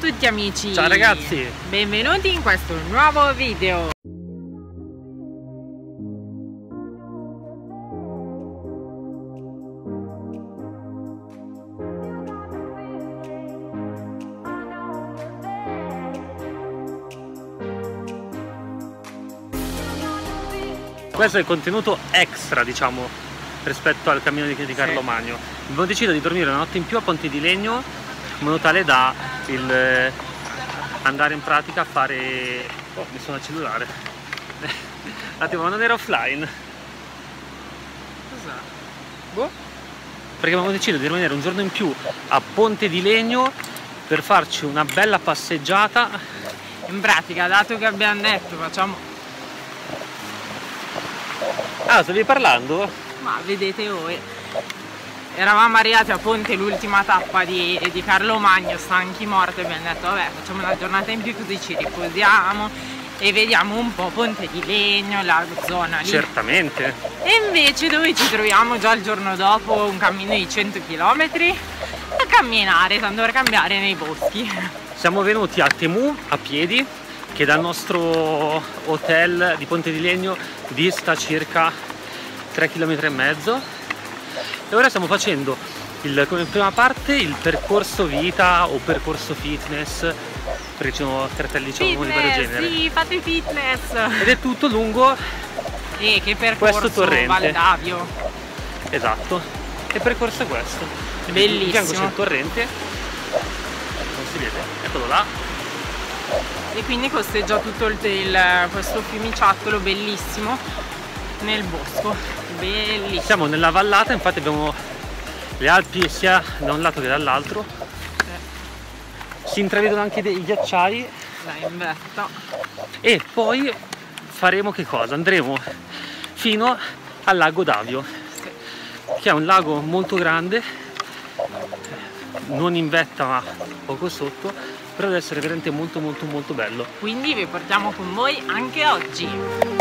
tutti amici! Ciao ragazzi! Benvenuti in questo nuovo video! Questo è il contenuto extra, diciamo, rispetto al cammino di Carlo Magno. Abbiamo deciso di dormire una notte in più a Ponte di Legno, in modo tale da andare in pratica a fare... Oh, mi sono al cellulare. Un attimo, ma non era offline? Cos'è? Boh? Perché abbiamo deciso di rimanere un giorno in più a Ponte di Legno per farci una bella passeggiata. In pratica, dato che abbiamo detto facciamo... Ah, stavi parlando? Ma vedete voi, eravamo arrivati a Ponte, l'ultima tappa di Carlo Magno, stanchi morti, abbiamo detto vabbè, facciamo una giornata in più così ci riposiamo e vediamo un po' Ponte di Legno, la zona lì. Certamente. E invece dove ci troviamo già il giorno dopo, un cammino di 100 km a camminare, tanto per cambiare nei boschi. Siamo venuti a Temu a piedi, che dal nostro hotel di Ponte di Legno dista circa 3,5 km, e ora stiamo facendo come prima parte il percorso vita o percorso fitness, perché ci sono cartelli di vario genere. Sì, fate fitness! Ed è tutto lungo che percorso questo torrente. Valdavio. Esatto, che percorso è questo? Bellissimo. Di fianco c'è il torrente, non si vede, eccolo là. E quindi costeggia tutto questo fiumiciattolo bellissimo nel bosco, bellissimo. Siamo nella vallata, infatti abbiamo le Alpi sia da un lato che dall'altro. Si intravedono anche dei ghiacciai. Dai, in vetta. E poi faremo che cosa? Andremo fino al lago Davio, che è un lago molto grande, non in vetta ma poco sotto, però deve essere veramente molto bello. Quindi vi portiamo con voi anche oggi.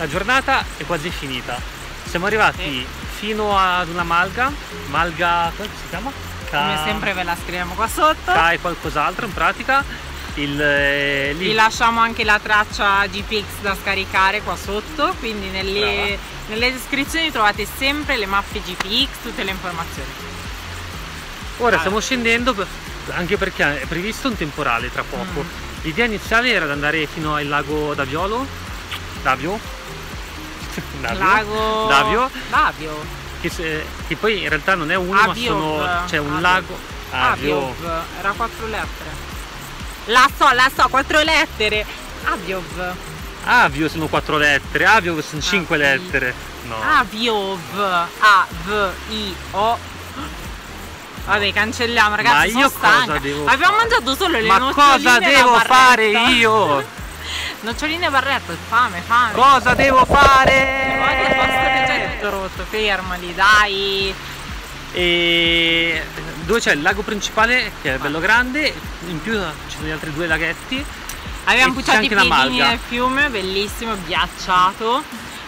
la giornata è quasi finita. Siamo arrivati fino ad una malga, come si chiama? Come sempre ve la scriviamo qua sotto. E qualcos'altro in pratica. Lì. Vi lasciamo anche la traccia GPX da scaricare qua sotto, quindi nelle descrizioni trovate sempre le mappe GPX, tutte le informazioni. Ora stiamo scendendo anche perché è previsto un temporale tra poco. L'idea iniziale era di andare fino al lago Davio, che poi in realtà non è uno, ma c'è un lago Aviov, era 4 lettere. La so, 4 lettere. Aviov sono 4 lettere, Aviov sono 5 lettere. No. Aviov, A-V-I-O. Vabbè, cancelliamo, ragazzi. Ma io cosa devo fare? Abbiamo mangiato solo le noccioline. Ma cosa devo fare io? Noccioline e barretto, fame. Cosa devo fare? Guarda il posto che c'è tutto rotto, fermali, dai. E dove c'è il lago principale che è bello grande, in più ci sono gli altri 2 laghetti. Abbiamo buttato i piedini nel fiume, bellissimo, ghiacciato.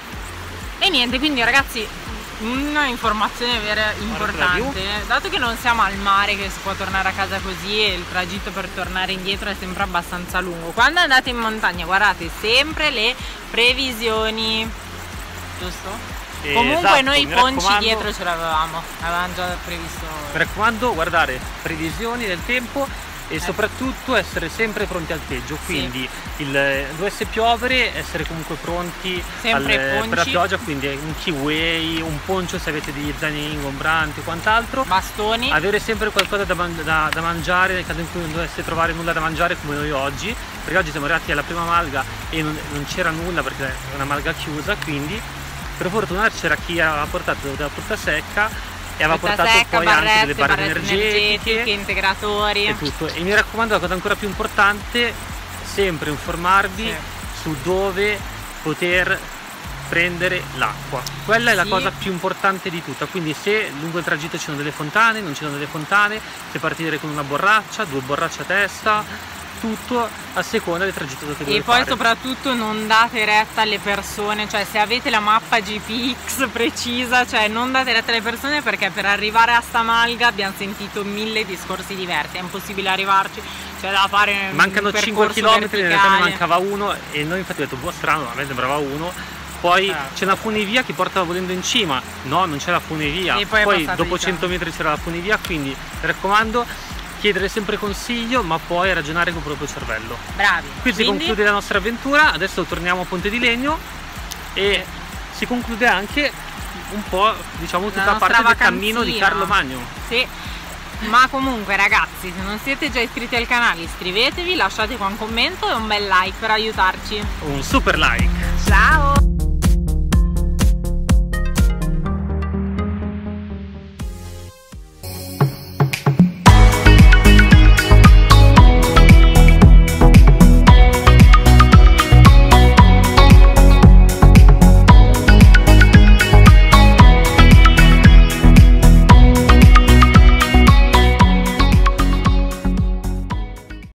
E niente, quindi ragazzi, una informazione vera importante, dato che non siamo al mare, che si può tornare a casa così e il tragitto per tornare indietro è sempre abbastanza lungo. Quando andate in montagna guardate sempre le previsioni, giusto? Comunque esatto, noi i ponci dietro ce l'avevamo già previsto. Mi raccomando, guardare previsioni del tempo e soprattutto essere sempre pronti al peggio, quindi dovesse piovere essere comunque pronti per la pioggia, quindi un kiwi, un poncio se avete degli zaini ingombranti o quant'altro, bastoni, avere sempre qualcosa da mangiare nel caso in cui non dovesse trovare nulla da mangiare come noi oggi, perché oggi siamo arrivati alla prima malga e non c'era nulla perché è una malga chiusa, quindi per fortuna c'era chi aveva portato della frutta secca e aveva portato poi anche delle barre energetiche, integratori e tutto. E mi raccomando, la cosa ancora più importante, sempre informarvi su dove poter prendere l'acqua. Quella è la cosa più importante di tutta, quindi se lungo il tragitto ci sono delle fontane, non ci sono delle fontane, se partire con una borraccia, 2 borracce a testa, tutto a seconda del tragitto che dovete fare. E poi soprattutto non date retta alle persone, cioè se avete la mappa GPX precisa, cioè non date retta alle persone, perché per arrivare a sta malga abbiamo sentito 1000 discorsi diversi, è impossibile arrivarci, c'è da fare mancano 5 km, in realtà ne mancava 1 e noi infatti abbiamo detto strano, a me sembrava 1. Poi c'è una funivia che porta volendo in cima, no, non c'è la funivia, poi dopo 100 metri c'era la funivia, quindi mi raccomando, chiedere sempre consiglio, ma poi ragionare con il proprio cervello. Bravi. Qui si conclude la nostra avventura, adesso torniamo a Ponte di Legno e si conclude anche un po', diciamo, tutta la parte del cammino di Carlo Magno. Sì, ma comunque ragazzi, se non siete già iscritti al canale iscrivetevi, lasciate qua un commento e un bel like per aiutarci. Un super like. Ciao!